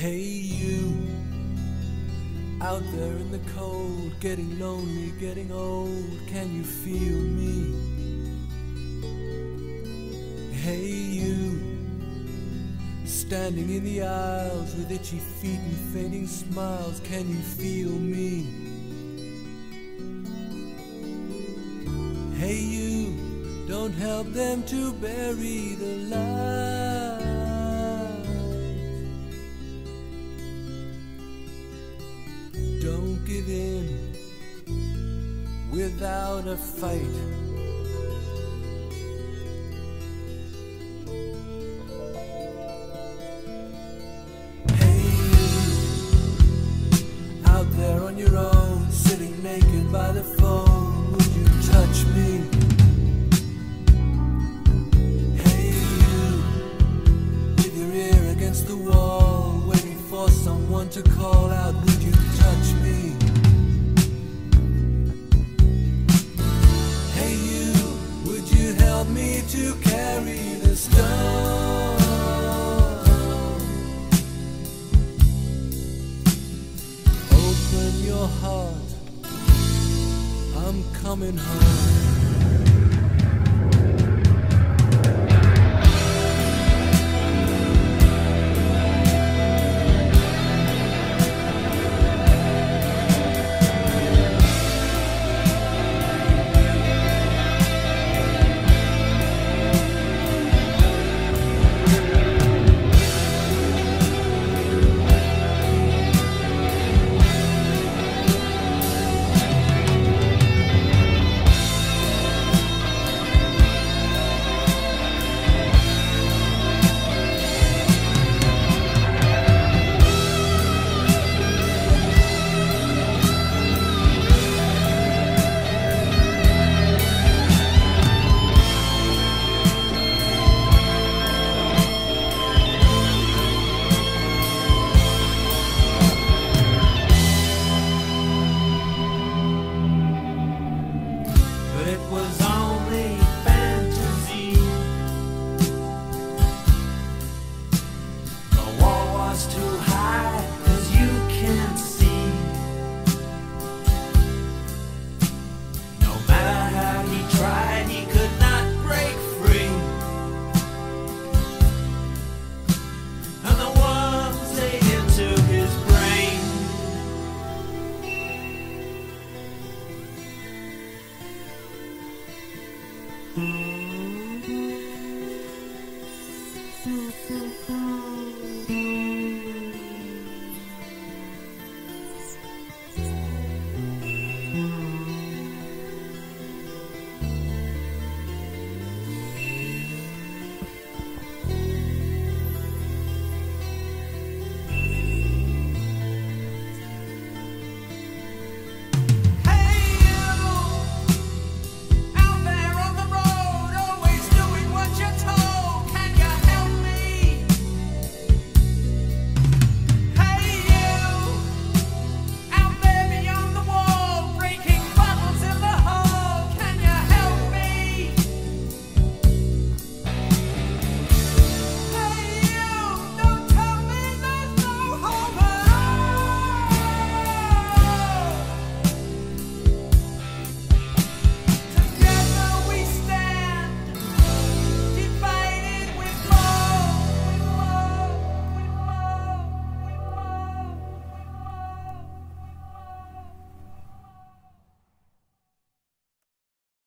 Hey you, out there in the cold, getting lonely, getting old, can you feel me? Hey you, standing in the aisles with itchy feet and fading smiles, can you feel me? Hey you, don't help them to bury the light. Don't give in without a fight. Hey you, out there on your own, sitting naked by the phone, would you touch me? Hey you, with your ear against the wall, waiting for someone to call out, would you touch me? Hey you, would you help me to carry the stone? Open your heart, I'm coming home.